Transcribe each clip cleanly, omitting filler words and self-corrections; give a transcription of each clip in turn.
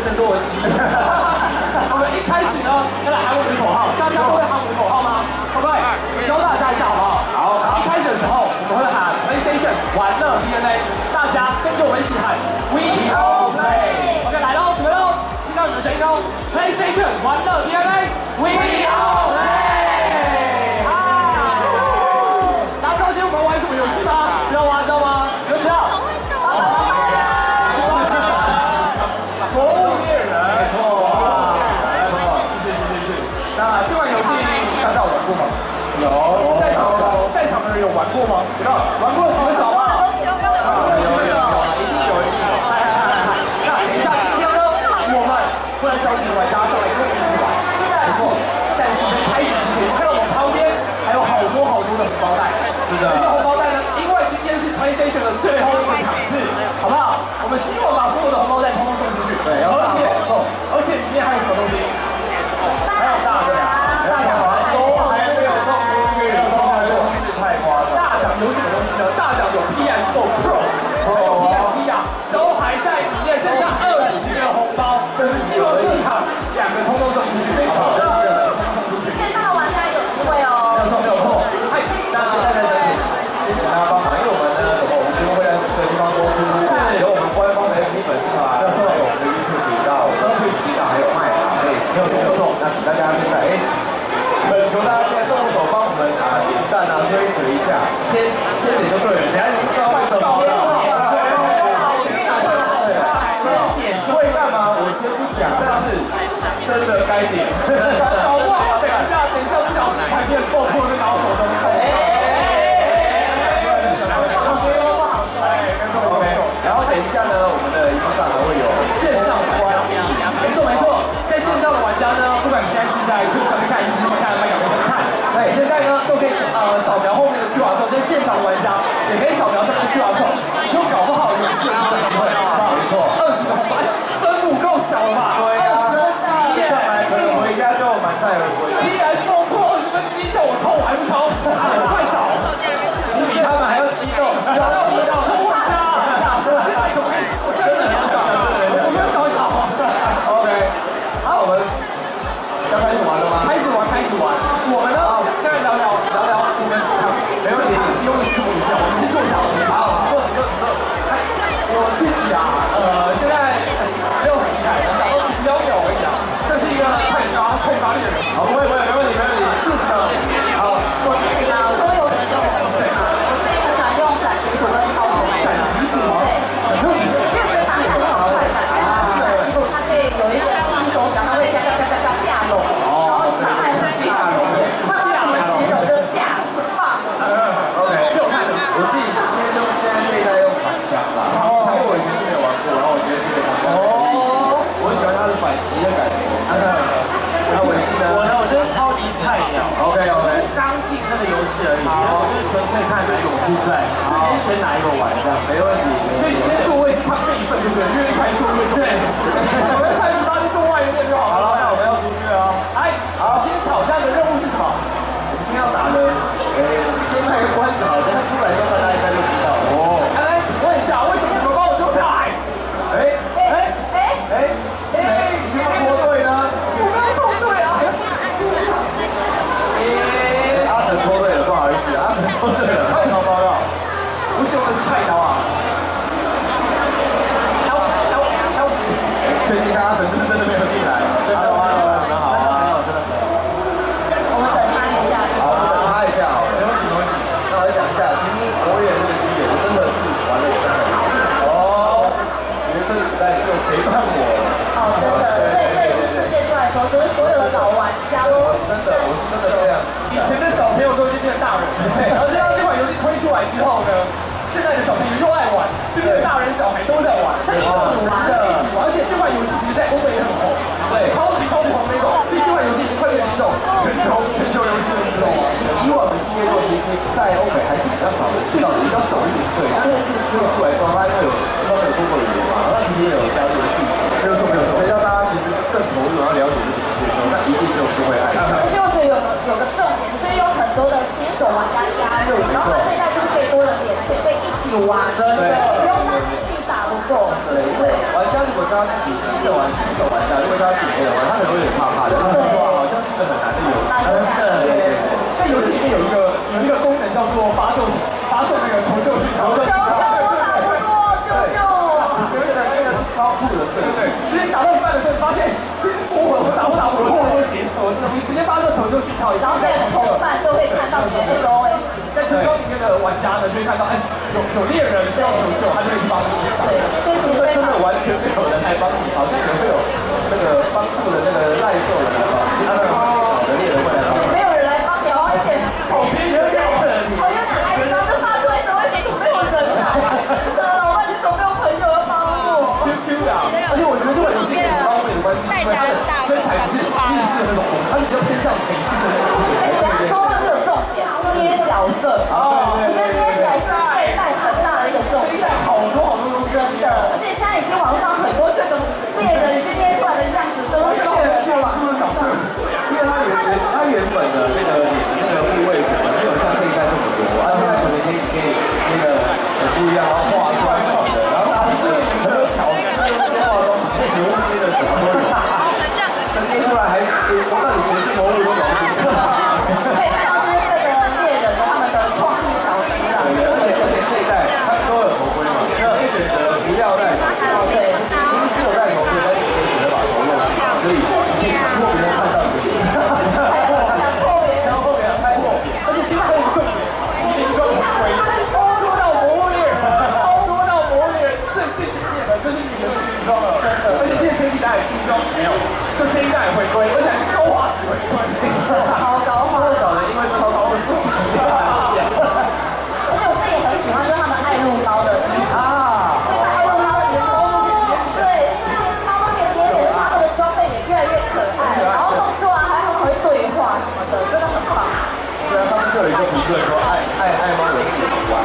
的洛基。我们一开始呢，要来喊我们的口号，大家都会喊我们的口号吗？可不可以？教大家一下好不好？好。一开始的时候，我们会喊 PlayStation 玩乐 DNA， 大家跟着我们一起喊 We All Play。OK， 来喽，准备喽，听到你们声音喽 ！PlayStation 玩乐 DNA，We All Play。大家知道今天我们玩什么游戏吗？知道吗？知道吗？有知道？宠物猎人，没错，是。那这款游戏大家有玩过吗？有。在场的人有玩过吗？有。玩过的举个手啊！有，一定有。那等一下，今天呢，我们不能召集玩家上来跟我们一起玩，没错。但是在开始之前，看到我们旁边还有好多的红包袋。是的。这些红包袋呢，因为今天是 PlayStation 的最后一个场次，好不好？我们希望把所有的红包袋通通送出去。对，而且里面还有什么东西？还有大奖，都还没有送出去，太夸张。大奖有什么东西呢？大奖有 PS4 Pro， 还有 PSP 啊，都还在里面，剩下20个红包。我们希望这场2个通通送出去，好不好？ 线上的玩家有机会哦。 没有错。嗨，那谢谢大家帮忙，因为我们呢，我们节目会在4个地方播出，有我们官方的 FB 粉丝团，还有我们的 YouTube 频道、Twitch 频道，还有麦啊，没有错。那请大家现在恳求大家现在动手帮我们点赞啊，追随一下，先点就对了，等下你不知道为什么。点会干嘛？我先不讲，但是真的该点。搞不好等一下不小心拍片爆破就拿我手中看。然后等一下呢，我们的荧幕上还会有线上玩家，没错，在线上的玩家呢，不管你现在是在 YouTube 上面看，还是看麦克风看，对，现在呢都可以扫描后面的 QR code， 在现场玩家也可以扫描上面的 QR code， 就搞不好有机会，没错，20个红包，分母够小了吧？对啊，上来可能回家就满载而归。PS4 Pro 20分之一，叫我抽我还不抽，快扫！你比他们还要激动，我真的很少，我们扫一扫。OK， 好，我们要开始玩了吗？开始玩。我们呢，现在聊聊我们场，没问题。希望是我们我们是做场。好，坐。我自己啊，现在没有很厉害，然后比较有而已啊。这是一个太发力的人。好，不会，没问题。好，我自己呢，所有使用的我自己很喜欢用闪击图跟超手。闪击图吗？对，很特别。有一个轻手脚，它会啪下落，然后伤害会下落，它不知道怎么形容，就是啪很棒。OK， 我自己现在这一代用长枪啦，长枪我以前是没有玩过，然后我觉得这个长枪我很喜欢它的反击的感觉。然后我真是超级菜鸟。OK， 刚进这个游戏而已，我就是纯粹看哪一个我出赛，直接选哪一个玩这样，没问题。所以今天座位是他备份，对不对？因为一排座位对。我们菜就坐外面就好了。好了，那我们要出去了。好，今天挑战的任务是什么？我们今天要打的，先卖个关子好，等他出来之后，大家应该就知道了。来，请问一下，为什么你们帮我丢菜？你干嘛脱队呢？我没有脱队啊。阿成脱队了，不好意思，阿成脱队了，快逃报告。不是用的是太刀啊。确定看阿成是不是真的没有进来？好啊，真的好。我们等他一下。好，等他一下，没问题。那我讲一下，其实我也这个系列，我真的是玩了3个月。学生时代就陪伴我。真的，所以这一次世界出来的时候，就是所有的老玩家都我真的这样。以前的小朋友都已经变成大人，然后这款游戏推出来之后呢，现在的小朋友又爱玩，这边大人小孩都在玩，一起玩，而且这款游戏其实在欧美也很红，对，超级红那种。所以这款游戏已经快变成一种全球游戏了，你知道吗？以往的系列作其实，在欧美还是比较少人知道的，比较少一点。对，但是出来说，它因为有中国语言嘛，那其实也有加入剧情，没有错，所以让大家其实更投入，然后了解这个世界之后，那一定就是会爱。而且我觉得有个重点，所以有很多的新手玩家加入，然后这一代就是可以多人连线，可以一起玩，真的，不用担心自己打不过。对，玩家如果他自己新的玩家，如果他自己的玩，他可能会有点怕怕的。哇，好像是个很难的游戏。 在游戏里面有一个功能叫做发送那个求救讯号。 求救！我打不过，救救我！ 那个超酷的设计， 就是打到一半的时候，你发现我打不行，你直接发射求救讯号， 然后在同伴就会看到你的 SOS。 在村庄里面的玩家呢，就会看到，哎，有猎人需要求救，他就会去帮你。 对，所以其实真的完全没有人来帮你，好像也会有那个帮助的那个赖兽人来帮你，他的猎人会来帮你。 没有人来帮你，然后有点口边有点哀伤，就发出 SOS， 怎么没有人来？老伴，你怎么没有朋友要帮我 ？QQ 的，而且我觉得这个游戏跟方面的关系，因为它的身材不是日式的那种，它比较偏向美式身材。 哎，等下说到这个重点，捏角色。我觉得捏角色这一代很大的一个重点。 好多都真的，而且现在已经网上很多这种猎人已经捏出来的样子，都是确认出角色。 因为他原本的那个脸的那个部位可能没有像这一代这么多，而且他可能可以那个很不一样，然后画出来什么的，然后他很有巧思，那些画都牛逼的什么都有，但捏出来还到底谁是魔物都搞不清楚。 可以看到这些猎人他们的创意巧思啦。 而且这一代他们都有头盔嘛，可以选择不要戴头盔，对，因为是有戴头盔，但是可以选择把头露出来，所以可以强迫别人看到你。 强迫别人， 拍过，而且这个还有重点，麒麟装很贵。说到魔物猎人，最经典的就是你的麒麟装了，真的。而且之前前几代的麒麟装没有，就这一代回归，而且还是高画质回归， 超高画质。 因为超高的事情。 而且我自己也很喜欢，就是他们爱露猫的衣服啊，现在爱露猫的衣服，对，猫都可以捏脸，他们的装备也越来越可爱，然后动作啊还很会对话什么的，真的很棒。 对啊，他们就有一个评论说爱猫人喜欢玩，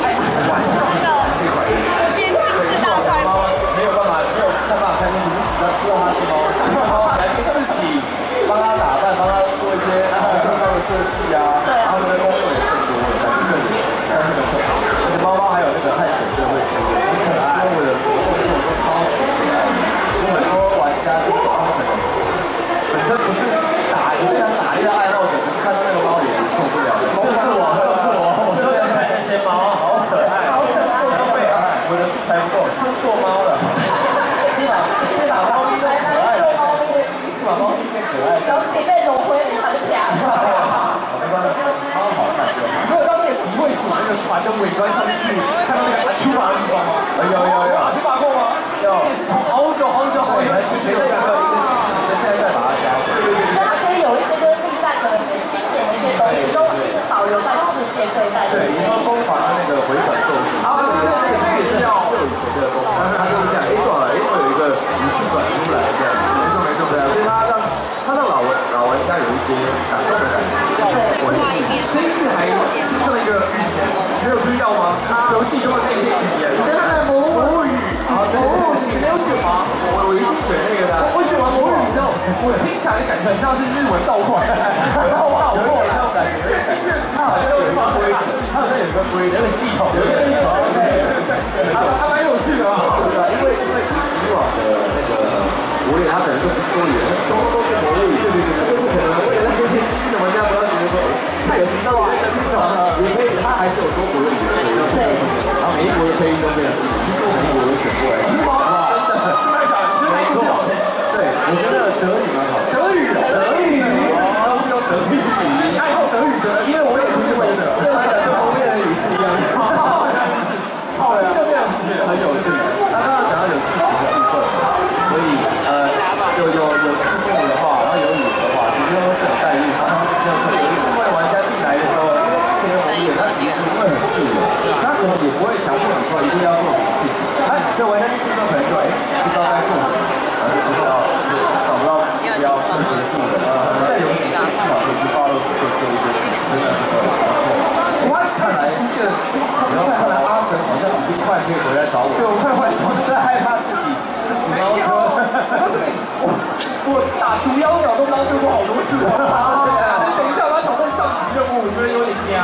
今天精致大块猫没有办法看进去，只要知道它是猫，猫还自己帮它打扮，帮它做一些身上的设计啊，然后呢功能也更多了，但是而且猫还有那个探险社会系列，很可爱，所有的所有动作都超级可爱，有很多玩家就是他们可能本身不是打，不是想打猎的爱好者，可是看到那个猫也受不了，就是我就想看那些猫，好可爱，好可爱，我的素材不够，是做猫的，是把猫咪变可爱，是把猫咪变可爱， 然后可以被融回脸上就啪。 没关系，猫好看。 如果当那个集会所那个船的尾端上去，看到那个阿丘巴的地方吗？ 有阿丘巴过吗？ 有， 也是从好久以前去的。 现在再把它加回来。 而且有一些就是历代可能是经典的一些东西，都一直保留在世界可以带。 对，你说攻防的那个回转寿司，这个也是要就以前的攻防，它就是这样，撞了，会有一个武器转出来这样。没错，对啊，所以它让老玩家有一些感动的感觉。 我这一次还新增了一个语言，没有注意到吗？游戏中的那些语言， 就是他们的魔物语。 你没有选吗？ 我已经选那个了。 我选完魔语之后，我听起来感觉很像是日文倒过来，然后我好过来那种感觉，越它好像有一个规则，它好像有一个规则，那个系统，有一个系统， 还蛮有趣的嘛。 对啊，因为以往的那个魔猎，它可能就不是多语言，都是魔物语，就是可能为了那些新进的玩家不要觉得说太奇怪了，也可以，它还是有多国的语言可以用，然后每一国的配音都非常精彩，其实我每一国都选过来，真的，没错，对，我觉得德语蛮好， 德语，都是用德语，你爱好德语的，因为我也不是会的， 跟他的后面的语是一样的， 好的，就这样，谢谢， 很有趣。他刚刚讲到有剧情的部分，所以有字幕的话，然后有语言的话，其实会更有代入。就是因为玩家进来的时候，因为之前的模拟他其实会很自由，他可能也不会强迫你说一定要做什么事情，所以玩家进去之后可能就不知道该做什么，然后就不知道找不到不要更结束的。在游戏上至少可以去发露做一些事情，真的是不错。看来出现了，看来阿神好像已经快可以回来找我。对，我快，我是在害怕自己猫车。我打毒妖鸟都猫车过好多次了。等一下，我要挑战上级任务，我觉得有点僵。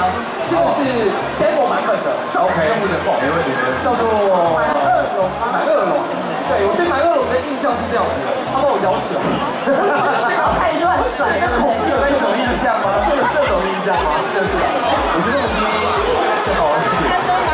这个是 demo 版本的，OK，不能报，没问题，叫做满恶龙。对，我对满恶龙的印象是这样子的，他把我咬死了。 看你就很帅， 有这种印象吗？有这种印象吗？是的，是的。我觉得我今天是好玩，谢谢。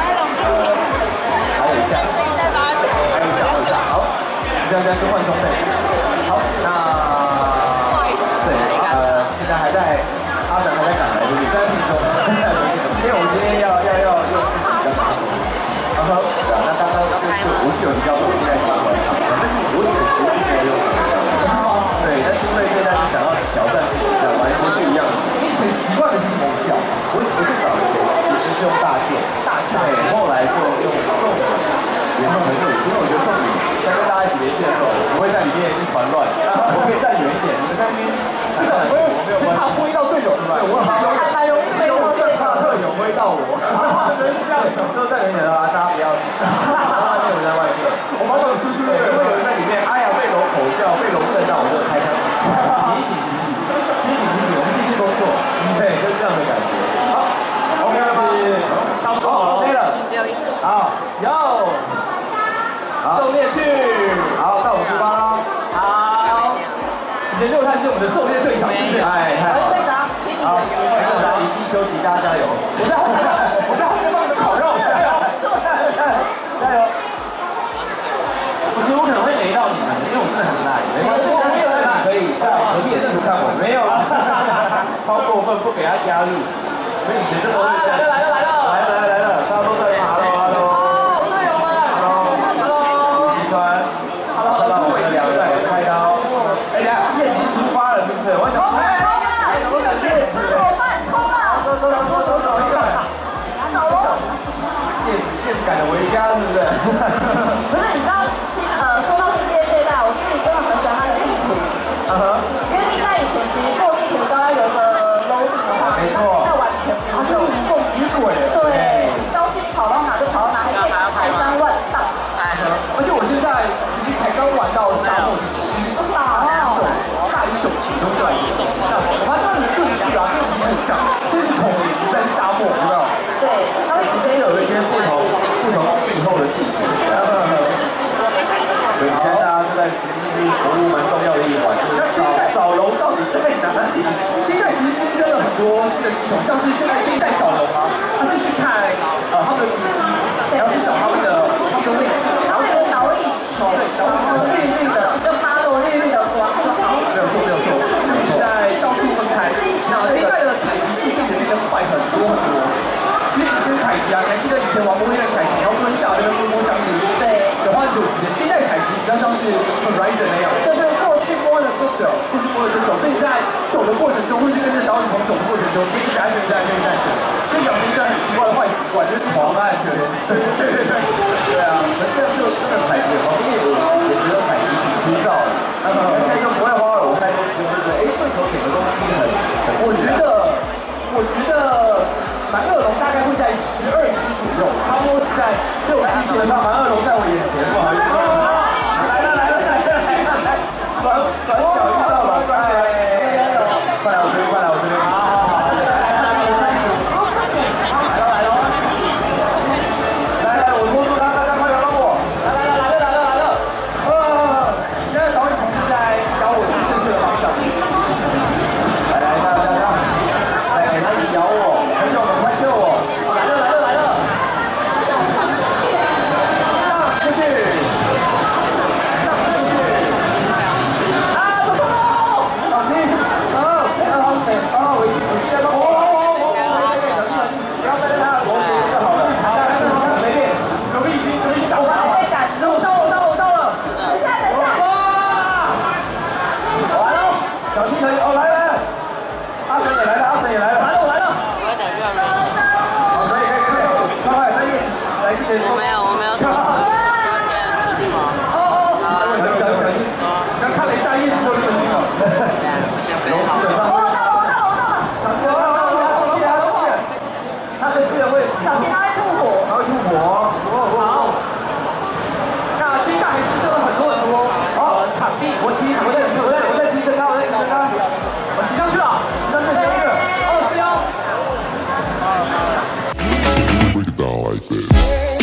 还有一下，还有一下，好，这样更换装备。好，那对，现在还在阿展还在赶来，就是3分钟，因为我们今天要用自己的马桶。然后，那刚刚就是我是有比较多现在马桶，但是我以前不是觉得用。对，但是因为现在是想要挑战自己，想完全不一样的。 你以前习惯的是什么叫？ 我最早的其实是用大件，对，后来就用重点，也很有意思。因为我觉得重点在跟大家一起连线的时候，我不会在里面一团乱，我可以站远一点。你们在那边， 至少我没有怕挥到队友，对吧？ 我还蛮容易被我对怕队友挥到我，所以是这样，都站远一点的啊，大家不要，外面有人在外面， 我马上输出， 对，如果有人在里面，哎呀被龙吼叫，被龙震到，我就开枪，提醒，我们继续工作，对，就是这样的感觉。好。 OK 了吗？差不多了 ，OK 了， 只有一个。 好， 有，狩猎去， 好，到我出发喽。 好，以前就他是我们的狩猎队长，是不是？ 哎，太好了。 队长， 好，队长离地休息，大家加油。 我在后面放着烤肉，加油，加油。 我觉得我可能会雷到你们，因为我真的很烂。没关系，可以在隔壁的地图看我。没有啦，超过分，不给他加入。所以以前这时候来了，大家都在骂，Hello， 队友们 ，Hello， 集团 ，Hello，我们两个开刀。哎，等下，现已经出发了，是不是？我想， 我感觉怎么办？冲啊！ 走，叶子赶着回家，是不是？ 不是，你知道，说到世界最大，我自己真的很喜欢它的地图。因为历代以前其实做地图都要有个 loading 的话， 没错， 那完全不是无缝直轨。 对，高兴跑到哪就跑到哪，还可以排山万道。 而且我现在其实才刚玩到沙漠，大于9级都算一种。我发现它的顺序啊，跟以前很像，甚至丛林在沙漠，有没有？ 对，它会直接有一些不同气候的地形。所以现在大家就在服务蛮重要的一环，就是找龙到底在哪里？ 现在其实新增了很多新的系统，像是现在这一代找龙啊，它是去看他们的体积，然后去找他们的位置， 然后就摇一球，然后绿的，就发落绿的光， 没有错。 现在像素分开，然后这一代的采集速度也变得快很多。因为以前采集啊，你还记得以前玩魔力的采集，你要蹲下那个摸相比， 对， 有花很久时间。这一代采集比较像是 Horizon 那样， 就是过去摸的不走， 所以你在走的过程中，或是跟着导演从走的过程中，你一直安全，所以养成一个很奇怪的坏习惯，就是狂安全。对啊，那这样就真的采集好，因为我觉得采集挺枯燥的。现在就不会花了，我看就是对手点的东西很我觉得满恶龙大概会在12期左右，差不多是在6、7期的时候，满恶龙在我眼前，不好意思。来，转小知道了，快来我这边，好。来，我拖住他，大家快来帮我。来了。现在导演同事在导我去正确的方向。来，他一直咬我，朋友们快救我！来了！上去！啊，走！小心！我现在不要带他的头衔就好了。好，随便。我们已经打完了。我到了。等一下。哇！完了，小心可以。哦，来。阿神也来了。来了。 我要打架吗？ 好，可以，快，来之前说。 我没有什么事，我现在出去吗？ 刚看了一下叶子就这么近了。 对啊，我先背好。 他的视野会小心他会吐火。 好。那这一代还是真的很多场地，我在骑着他， 我骑上去了。 上去。 241。 like that.